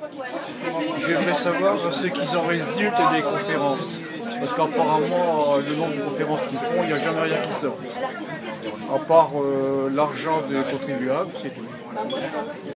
J'aimerais savoir ce qu'ils en résulte des conférences. Parce qu'apparemment, le nombre de conférences qu'ils font, il n'y a jamais rien qui sort. À part l'argent des contribuables, c'est tout.